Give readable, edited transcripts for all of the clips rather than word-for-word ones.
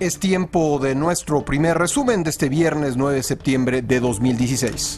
Es tiempo de nuestro primer resumen de este viernes 9 de septiembre de 2016.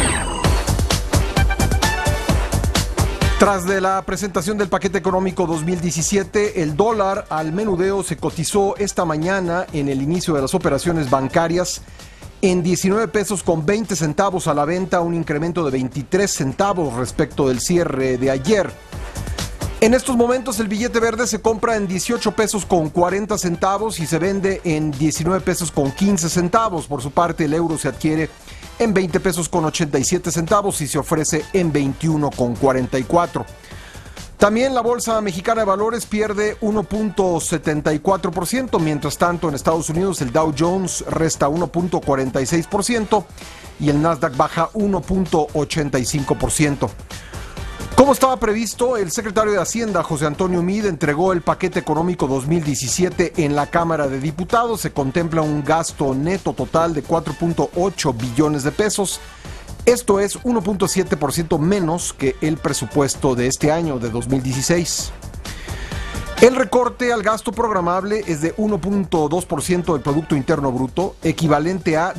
Tras de la presentación del paquete económico 2017, el dólar al menudeo se cotizó esta mañana en el inicio de las operaciones bancarias en 19 pesos con 20 centavos a la venta, un incremento de 23 centavos respecto del cierre de ayer. En estos momentos el billete verde se compra en 18 pesos con 40 centavos y se vende en 19 pesos con 15 centavos. Por su parte, el euro se adquiere en 20 pesos con 87 centavos y se ofrece en 21 con 44. También la Bolsa Mexicana de Valores pierde 1.74%, mientras tanto en Estados Unidos el Dow Jones resta 1.46% y el Nasdaq baja 1.85%. Como estaba previsto, el secretario de Hacienda, José Antonio Meade, entregó el paquete económico 2017 en la Cámara de Diputados. Se contempla un gasto neto total de 4.8 billones de pesos. Esto es 1.7% menos que el presupuesto de este año, de 2016. El recorte al gasto programable es de 1.2% del Producto Interno Bruto, equivalente a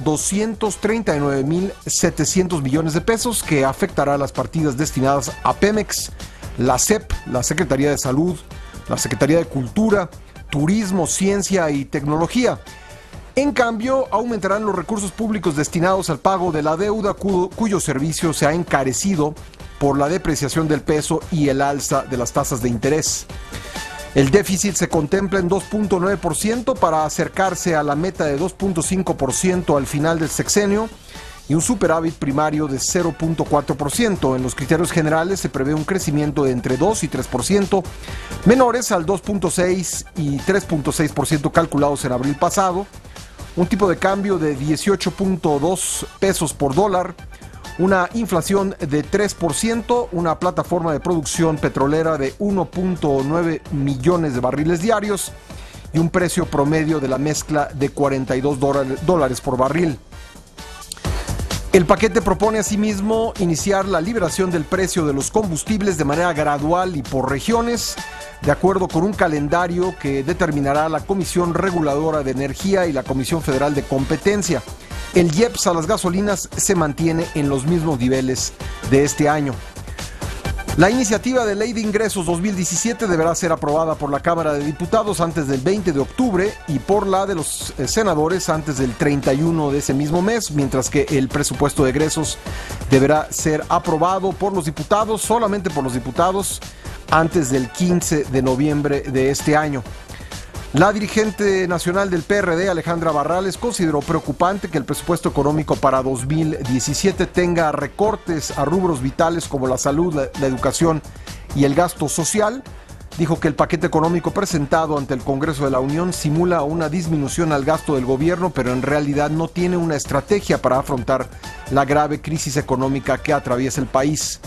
239.700 millones de pesos, que afectará a las partidas destinadas a Pemex, la SEP, la Secretaría de Salud, la Secretaría de Cultura, Turismo, Ciencia y Tecnología. En cambio, aumentarán los recursos públicos destinados al pago de la deuda cuyo servicio se ha encarecido por la depreciación del peso y el alza de las tasas de interés. El déficit se contempla en 2.9% para acercarse a la meta de 2.5% al final del sexenio y un superávit primario de 0.4%. En los criterios generales se prevé un crecimiento de entre 2 y 3%, menores al 2.6 y 3.6% calculados en abril pasado, un tipo de cambio de 18.2 pesos por dólar, una inflación de 3%, una plataforma de producción petrolera de 1.9 millones de barriles diarios y un precio promedio de la mezcla de $42 por barril. El paquete propone asimismo iniciar la liberación del precio de los combustibles de manera gradual y por regiones, de acuerdo con un calendario que determinará la Comisión Reguladora de Energía y la Comisión Federal de Competencia. El IEPS a las gasolinas se mantiene en los mismos niveles de este año. La iniciativa de Ley de Ingresos 2017 deberá ser aprobada por la Cámara de Diputados antes del 20 de octubre y por la de los senadores antes del 31 de ese mismo mes, mientras que el presupuesto de egresos deberá ser aprobado por los diputados, solamente por los diputados, antes del 15 de noviembre de este año. La dirigente nacional del PRD, Alejandra Barrales, consideró preocupante que el presupuesto económico para 2017 tenga recortes a rubros vitales como la salud, la educación y el gasto social. Dijo que el paquete económico presentado ante el Congreso de la Unión simula una disminución al gasto del gobierno, pero en realidad no tiene una estrategia para afrontar la grave crisis económica que atraviesa el país.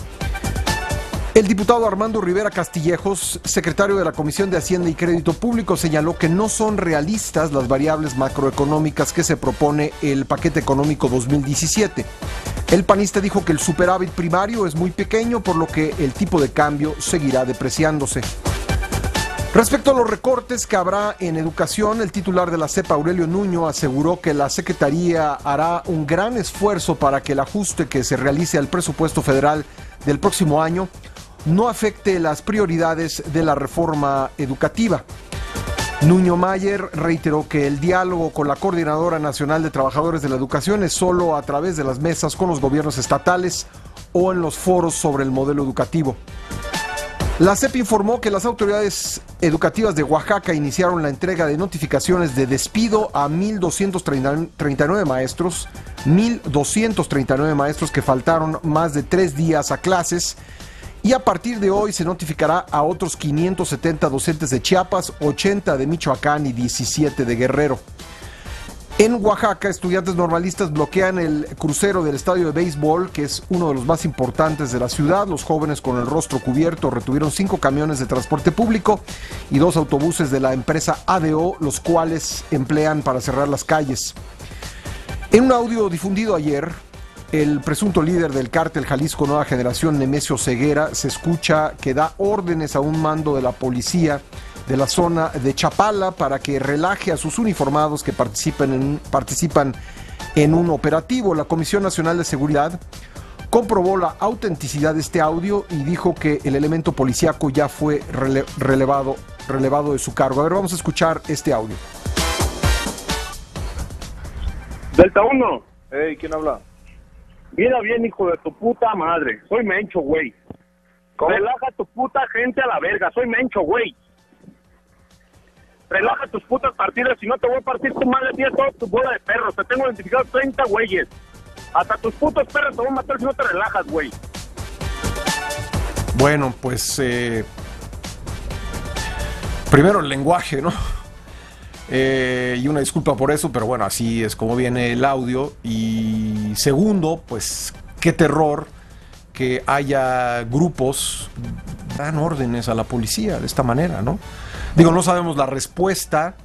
El diputado Armando Rivera Castillejos, secretario de la Comisión de Hacienda y Crédito Público, señaló que no son realistas las variables macroeconómicas que se propone el paquete económico 2017. El panista dijo que el superávit primario es muy pequeño, por lo que el tipo de cambio seguirá depreciándose. Respecto a los recortes que habrá en educación, el titular de la SEP, Aurelio Nuño, aseguró que la Secretaría hará un gran esfuerzo para que el ajuste que se realice al presupuesto federal del próximo año no afecte las prioridades de la reforma educativa. Nuño Mayer reiteró que el diálogo con la Coordinadora Nacional de Trabajadores de la Educación es solo a través de las mesas con los gobiernos estatales o en los foros sobre el modelo educativo. La SEP informó que las autoridades educativas de Oaxaca iniciaron la entrega de notificaciones de despido a 1,239 maestros, 1,239 maestros que faltaron más de 3 días a clases, y a partir de hoy se notificará a otros 570 docentes de Chiapas, 80 de Michoacán y 17 de Guerrero. En Oaxaca, estudiantes normalistas bloquean el crucero del estadio de béisbol, que es uno de los más importantes de la ciudad. Los jóvenes con el rostro cubierto retuvieron 5 camiones de transporte público y 2 autobuses de la empresa ADO, los cuales emplean para cerrar las calles. En un audio difundido ayer, el presunto líder del cártel Jalisco Nueva Generación, Nemesio Ceguera, se escucha que da órdenes a un mando de la policía de la zona de Chapala para que relaje a sus uniformados que participan en un operativo. La Comisión Nacional de Seguridad comprobó la autenticidad de este audio y dijo que el elemento policíaco ya fue relevado de su cargo. A ver, vamos a escuchar este audio. Delta 1. Hey, ¿quién habla? Mira bien, hijo de tu puta madre. Soy Mencho, güey. Relaja tu puta gente a la verga. Soy Mencho, güey. Relaja tus putas partidas, si no te voy a partir tu madre, tienes toda tu bola de perros. Te tengo identificado 30 güeyes. Hasta tus putos perros te voy a matar si no te relajas, güey. Bueno, pues primero el lenguaje, ¿no? Y una disculpa por eso, pero bueno, así es como viene el audio. Y segundo, pues qué terror que haya grupos que dan órdenes a la policía de esta manera, ¿no? Digo, no sabemos la respuesta,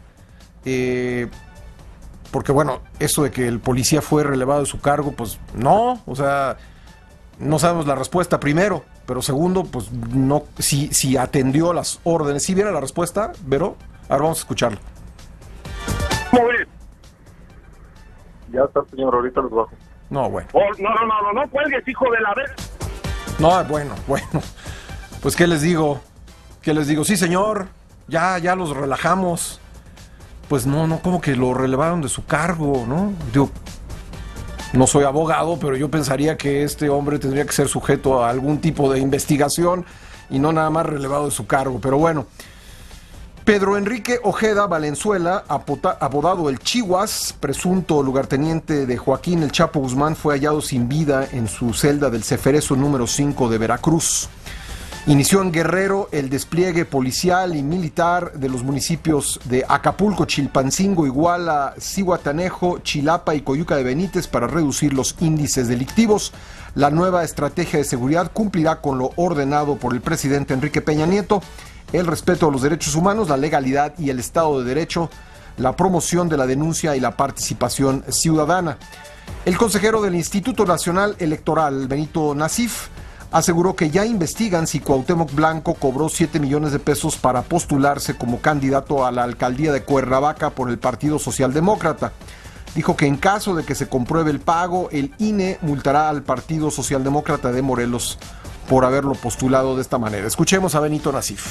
porque bueno, eso de que el policía fue relevado de su cargo, pues no, o sea, no sabemos la respuesta primero, pero segundo, pues no, si atendió las órdenes. ¿Sí viene la respuesta, Vero? Ahora vamos a escucharlo. ¿Cómo ves? Ya está, señor, ahorita los bajo. No, bueno. Oh, no cuelgues, hijo de la verga. No, bueno, pues ¿qué les digo? Sí, señor, ya los relajamos. Pues no, como que lo relevaron de su cargo, ¿no? Digo, no soy abogado, pero yo pensaría que este hombre tendría que ser sujeto a algún tipo de investigación y no nada más relevado de su cargo, pero bueno. Pedro Enrique Ojeda Valenzuela, apodado el Chihuas, presunto lugarteniente de Joaquín El Chapo Guzmán, fue hallado sin vida en su celda del Ceferezo número 5 de Veracruz. Inició en Guerrero el despliegue policial y militar de los municipios de Acapulco, Chilpancingo, Iguala, Zihuatanejo, Chilapa y Coyuca de Benítez para reducir los índices delictivos. La nueva estrategia de seguridad cumplirá con lo ordenado por el presidente Enrique Peña Nieto: el respeto a los derechos humanos, la legalidad y el Estado de Derecho, la promoción de la denuncia y la participación ciudadana. El consejero del Instituto Nacional Electoral, Benito Nasif, aseguró que ya investigan si Cuauhtémoc Blanco cobró 7 millones de pesos para postularse como candidato a la alcaldía de Cuernavaca por el Partido Socialdemócrata. Dijo que en caso de que se compruebe el pago, el INE multará al Partido Socialdemócrata de Morelos por haberlo postulado de esta manera. Escuchemos a Benito Nasif.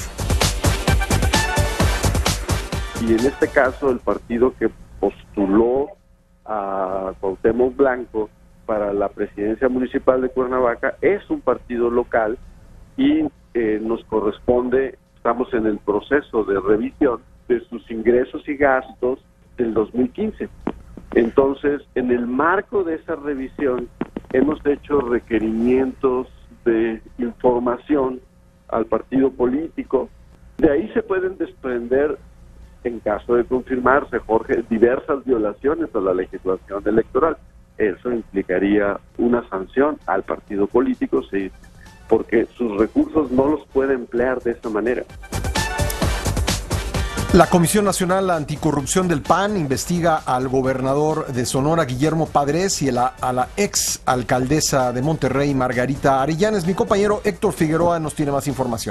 Y en este caso, el partido que postuló a Cuauhtémoc Blanco para la presidencia municipal de Cuernavaca es un partido local y nos corresponde, estamos en el proceso de revisión de sus ingresos y gastos del 2015. Entonces, en el marco de esa revisión, hemos hecho requerimientos de información al partido político. De ahí se pueden desprender, en caso de confirmarse, Jorge, diversas violaciones a la legislación electoral. Eso implicaría una sanción al partido político, sí, porque sus recursos no los puede emplear de esa manera. La Comisión Nacional Anticorrupción del PAN investiga al gobernador de Sonora, Guillermo Padres, y a la ex alcaldesa de Monterrey, Margarita Arellanes. Mi compañero Héctor Figueroa nos tiene más información.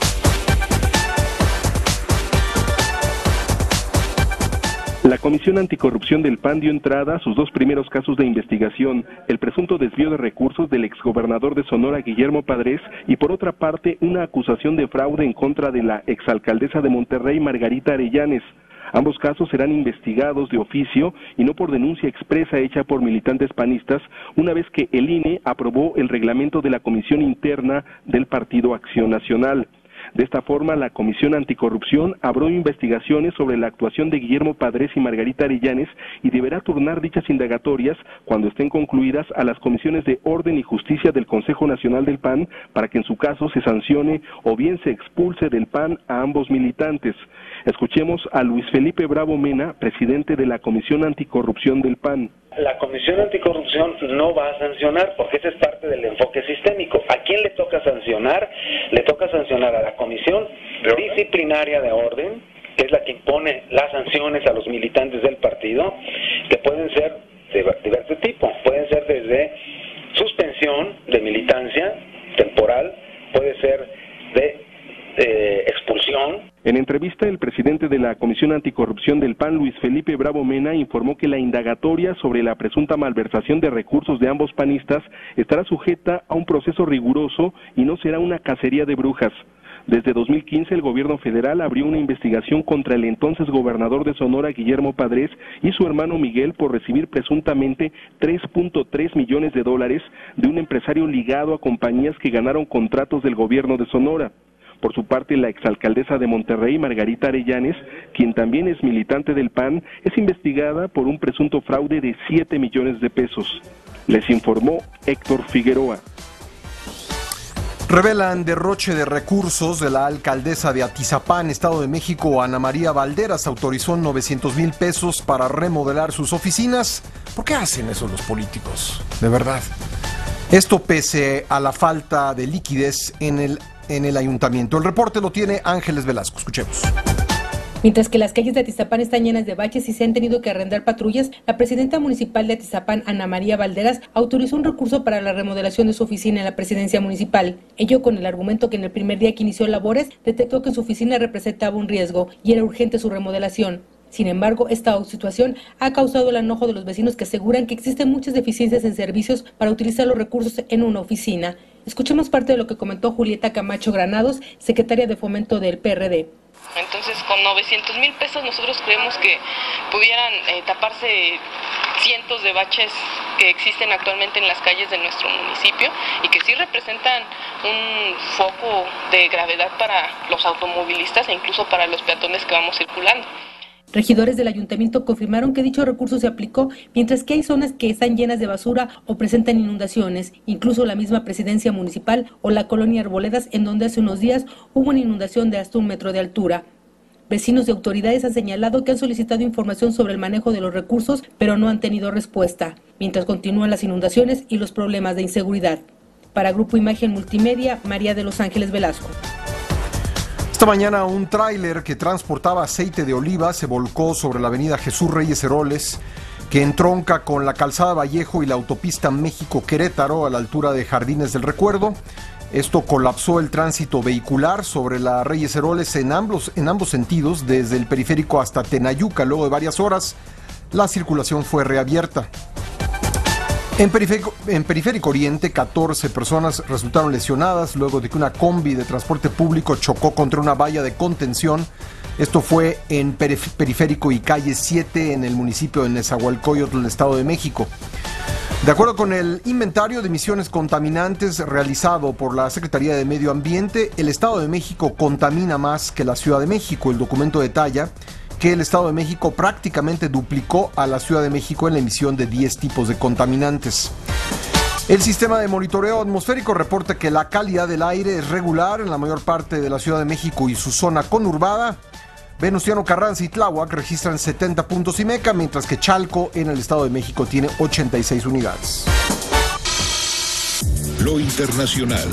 La Comisión Anticorrupción del PAN dio entrada a sus dos primeros casos de investigación: el presunto desvío de recursos del exgobernador de Sonora, Guillermo Padres, y por otra parte una acusación de fraude en contra de la exalcaldesa de Monterrey, Margarita Arellanes. Ambos casos serán investigados de oficio y no por denuncia expresa hecha por militantes panistas, una vez que el INE aprobó el reglamento de la Comisión Interna del Partido Acción Nacional. De esta forma, la Comisión Anticorrupción abrió investigaciones sobre la actuación de Guillermo Padres y Margarita Arellanes y deberá turnar dichas indagatorias, cuando estén concluidas, a las comisiones de Orden y Justicia del Consejo Nacional del PAN para que en su caso se sancione o bien se expulse del PAN a ambos militantes. Escuchemos a Luis Felipe Bravo Mena, presidente de la Comisión Anticorrupción del PAN. La Comisión Anticorrupción no va a sancionar, porque ese es parte del enfoque sistémico. ¿A quién le toca sancionar? Le toca sancionar a la Comisión Disciplinaria de Orden, que es la que impone las sanciones a los militantes del partido, que pueden ser de diversos tipos. Pueden ser desde suspensión de militancia temporal, puede ser de expulsión. En entrevista respuesta, el presidente de la Comisión Anticorrupción del PAN, Luis Felipe Bravo Mena, informó que la indagatoria sobre la presunta malversación de recursos de ambos panistas estará sujeta a un proceso riguroso y no será una cacería de brujas. Desde 2015, el gobierno federal abrió una investigación contra el entonces gobernador de Sonora, Guillermo Padres, y su hermano Miguel por recibir presuntamente $3.3 millones de un empresario ligado a compañías que ganaron contratos del gobierno de Sonora. Por su parte, la exalcaldesa de Monterrey, Margarita Arellanes, quien también es militante del PAN, es investigada por un presunto fraude de 7 millones de pesos. Les informó Héctor Figueroa. Revelan derroche de recursos de la alcaldesa de Atizapán, Estado de México, Ana María Valderas. Autorizó 900,000 pesos para remodelar sus oficinas. ¿Por qué hacen eso los políticos? De verdad. Esto pese a la falta de liquidez en el ayuntamiento. El reporte lo tiene Ángeles Velasco. Escuchemos. Mientras que las calles de Atizapán están llenas de baches y se han tenido que arrendar patrullas, la presidenta municipal de Atizapán, Ana María Valderas, autorizó un recurso para la remodelación de su oficina en la presidencia municipal. Ello con el argumento que en el primer día que inició labores, detectó que su oficina representaba un riesgo y era urgente su remodelación. Sin embargo, esta situación ha causado el enojo de los vecinos que aseguran que existen muchas deficiencias en servicios para utilizar los recursos en una oficina. Escuchemos parte de lo que comentó Julieta Camacho Granados, secretaria de Fomento del PRD. Entonces, con 900,000 pesos nosotros creemos que pudieran taparse cientos de baches que existen actualmente en las calles de nuestro municipio y que sí representan un foco de gravedad para los automovilistas e incluso para los peatones que vamos circulando. Regidores del ayuntamiento confirmaron que dicho recurso se aplicó, mientras que hay zonas que están llenas de basura o presentan inundaciones, incluso la misma presidencia municipal o la colonia Arboledas, en donde hace unos días hubo una inundación de hasta 1 metro de altura. Vecinos y autoridades han señalado que han solicitado información sobre el manejo de los recursos, pero no han tenido respuesta, mientras continúan las inundaciones y los problemas de inseguridad. Para Grupo Imagen Multimedia, María de Los Ángeles Velasco. Esta mañana un tráiler que transportaba aceite de oliva se volcó sobre la avenida Jesús Reyes Heroles, que entronca con la calzada Vallejo y la autopista México-Querétaro a la altura de Jardines del Recuerdo. Esto colapsó el tránsito vehicular sobre la Reyes Heroles en ambos sentidos, desde el periférico hasta Tenayuca. Luego de varias horas, la circulación fue reabierta. En Periférico Oriente, 14 personas resultaron lesionadas luego de que una combi de transporte público chocó contra una valla de contención. Esto fue en Periférico y Calle 7 en el municipio de Nezahualcóyotl, del Estado de México. De acuerdo con el inventario de emisiones contaminantes realizado por la Secretaría de Medio Ambiente, el Estado de México contamina más que la Ciudad de México. El documento detalla que el Estado de México prácticamente duplicó a la Ciudad de México en la emisión de 10 tipos de contaminantes. El sistema de monitoreo atmosférico reporta que la calidad del aire es regular en la mayor parte de la Ciudad de México y su zona conurbada. Venustiano Carranza y Tláhuac registran 70 puntos IMECA, mientras que Chalco en el Estado de México tiene 86 unidades. Lo internacional.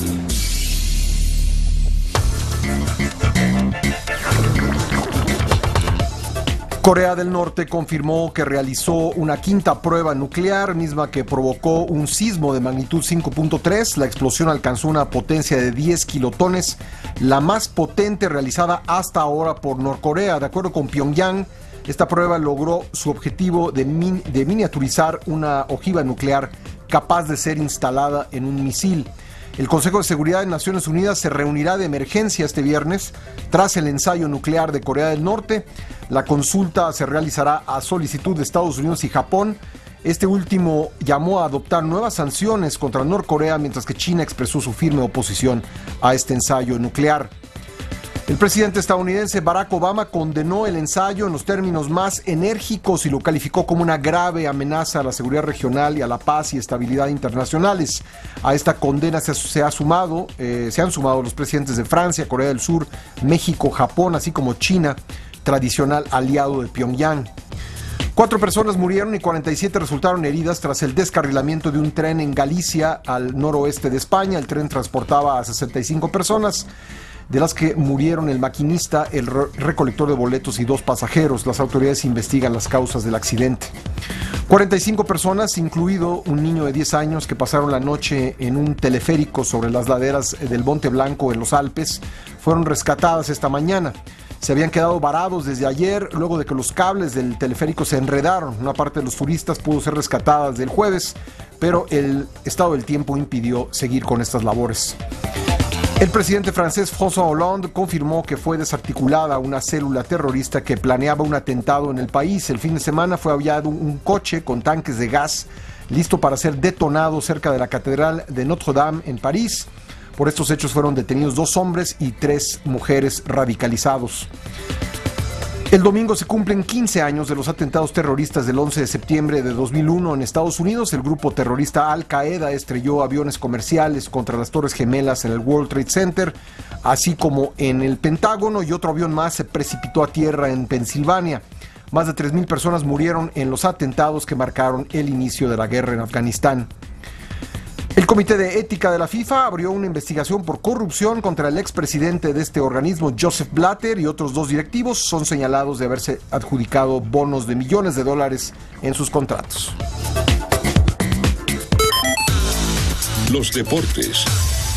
Corea del Norte confirmó que realizó una quinta prueba nuclear, misma que provocó un sismo de magnitud 5.3. La explosión alcanzó una potencia de 10 kilotones, la más potente realizada hasta ahora por Norcorea. De acuerdo con Pyongyang, esta prueba logró su objetivo de miniaturizar una ojiva nuclear capaz de ser instalada en un misil. El Consejo de Seguridad de Naciones Unidas se reunirá de emergencia este viernes tras el ensayo nuclear de Corea del Norte. La consulta se realizará a solicitud de Estados Unidos y Japón. Este último llamó a adoptar nuevas sanciones contra Norcorea, mientras que China expresó su firme oposición a este ensayo nuclear. El presidente estadounidense Barack Obama condenó el ensayo en los términos más enérgicos y lo calificó como una grave amenaza a la seguridad regional y a la paz y estabilidad internacionales. A esta condena se han sumado los presidentes de Francia, Corea del Sur, México, Japón, así como China, tradicional aliado de Pyongyang. 4 personas murieron y 47 resultaron heridas tras el descarrilamiento de un tren en Galicia, al noroeste de España. El tren transportaba a 65 personas, de las que murieron el maquinista, el recolector de boletos y 2 pasajeros. Las autoridades investigan las causas del accidente. 45 personas, incluido un niño de 10 años, que pasaron la noche en un teleférico sobre las laderas del Monte Blanco en los Alpes, fueron rescatadas esta mañana. se habían quedado varados desde ayer luego de que los cables del teleférico se enredaron. Una parte de los turistas pudo ser rescatada desde el jueves, pero el estado del tiempo impidió seguir con estas labores. El presidente francés François Hollande confirmó que fue desarticulada una célula terrorista que planeaba un atentado en el país. El fin de semana fue hallado un coche con tanques de gas listo para ser detonado cerca de la Catedral de Notre-Dame en París. Por estos hechos fueron detenidos 2 hombres y 3 mujeres radicalizados. El domingo se cumplen 15 años de los atentados terroristas del 11 de septiembre de 2001 en Estados Unidos. El grupo terrorista Al Qaeda estrelló aviones comerciales contra las Torres Gemelas en el World Trade Center, así como en el Pentágono, y otro avión más se precipitó a tierra en Pensilvania. Más de 3,000 personas murieron en los atentados que marcaron el inicio de la guerra en Afganistán. El Comité de Ética de la FIFA abrió una investigación por corrupción contra el expresidente de este organismo, Joseph Blatter, y otros 2 directivos. Son señalados de haberse adjudicado bonos de millones de dólares en sus contratos. Los deportes.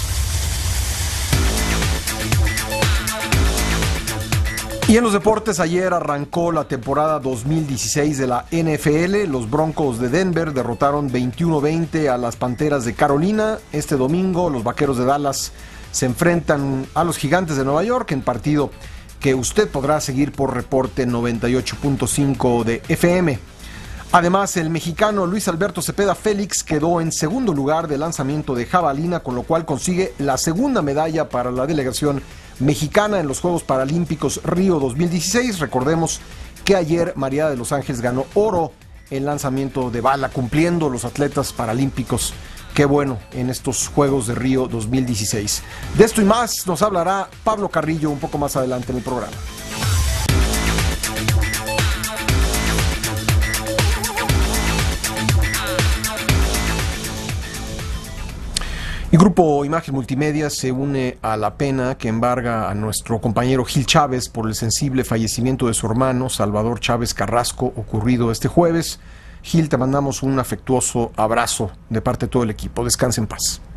Y en los deportes, ayer arrancó la temporada 2016 de la NFL. Los Broncos de Denver derrotaron 21-20 a las Panteras de Carolina. Este domingo los Vaqueros de Dallas se enfrentan a los Gigantes de Nueva York en partido que usted podrá seguir por reporte 98.5 de FM. Además, el mexicano Luis Alberto Cepeda Félix quedó en segundo lugar de lanzamiento de jabalina, con lo cual consigue la segunda medalla para la delegación mexicana en los Juegos Paralímpicos Río 2016. Recordemos que ayer María de los Ángeles ganó oro en lanzamiento de bala, cumpliendo los atletas paralímpicos. Qué bueno en estos Juegos de Río 2016. De esto y más nos hablará Pablo Carrillo un poco más adelante en el programa. Y Grupo Imagen Multimedia se une a la pena que embarga a nuestro compañero Gil Chávez por el sensible fallecimiento de su hermano Salvador Chávez Carrasco, ocurrido este jueves. Gil, te mandamos un afectuoso abrazo de parte de todo el equipo. Descansa en paz.